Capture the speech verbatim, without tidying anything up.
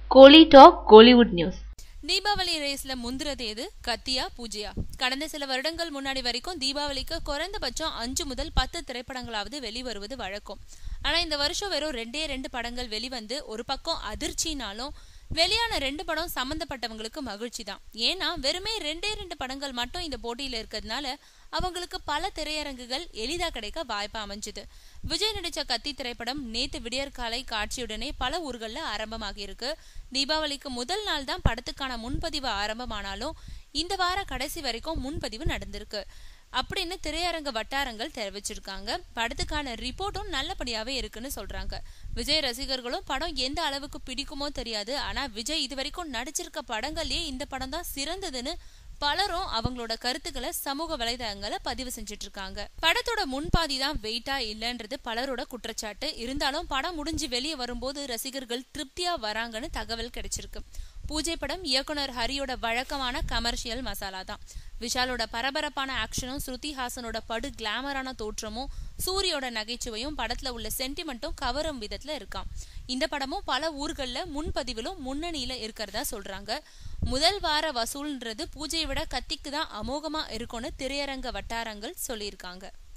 கோலி talk Kollywood news. Deepavali ரேஸ்ல முந்துறது எது, கத்தியா பூஜையா? கடந்த சில வருடங்கள் முன்னாடி வரைக்கும் தீபாவளிக்கு குறைந்தபட்சம் அஞ்சு முதல் பத்து திரைப்படங்களாவது வெளிவருவது வழக்கம். ஆனா இந்த வருஷம் வெறும் ரெண்டே ரெண்டு படங்கள் வெளிவந்து ஒரு பக்கம் அதிர்ச்சினாலும் வெளியான ரெண்டு படம் சம்பந்தப்பட்டவங்களுக்கு மகிழ்ச்சி தான். ஏன்னா வெறுமே ரெண்டே ரெண்டு படங்கள் மட்டும் இந்த போட்டியில இருக்கிறதுனால அவங்களுக்கு பல திரையரங்குகள் எளிதா கிடைக்க வாய்ப்பு அமைஞ்சது. விஜய் நடிச்ச கத்தி திரைப்படம் நேத்து விடியற்காலை காட்சியுடனே பல ஊர்கள்ல ஆரம்பமாகி இருக்கு. தீபாவளிக்கு முதல் நாள் தான் படத்துக்கான முன்பதிவு ஆரம்பமானாலும் இந்த வார கடைசி வரைக்கும் முன்பதிவு நடந்திருக்கு அப்படின்னு திரையரங்க வட்டாரங்கள் தெரிவிச்சிருக்காங்க. படத்துக்கான ரிப்போர்ட்டும் நல்லபடியாவே இருக்குன்னு சொல்றாங்க. விஜய் ரசிகர்களும் படம் எந்த அளவுக்கு பிடிக்குமோ தெரியாது, ஆனா விஜய் இது வரைக்கும் நடிச்சிருக்க படங்கள்லயே இந்த படம் தான் சிறந்ததுன்னு பலரும் அவங்களோட கருத்துக்களை சமூக வலைதளங்களை பதிவு செஞ்சுட்டு இருக்காங்க. படத்தோட முன்பாதி தான் வெயிட்டா இல்லன்றது பலரோட குற்றச்சாட்டு. இருந்தாலும் படம் முடிஞ்சு வெளியே வரும்போது ரசிகர்கள் திருப்தியா வராங்கன்னு தகவல் கிடைச்சிருக்கு. பூஜை படம் இயக்குனர் ஹரியோட வழக்கமான கமர்ஷியல் மசாலா தான். விஷாலோட பரபரப்பான ஆக்ஷனும் ஸ்ருதி ஹாசனோட படு கிளாமரான தோற்றமும் சூரியோட நகைச்சுவையும் படத்துல உள்ள சென்டிமெண்ட்டும் கவரும் விதத்துல இருக்காம். இந்த படமும் பல ஊர்கள்ல முன்பதிவிலும் முன்னணியில இருக்கிறதா சொல்றாங்க. முதல் வார வசூல்ன்றது பூஜையை விட கத்திக்கு தான் அமோகமா இருக்கும்னு திரையரங்க வட்டாரங்கள் சொல்லியிருக்காங்க.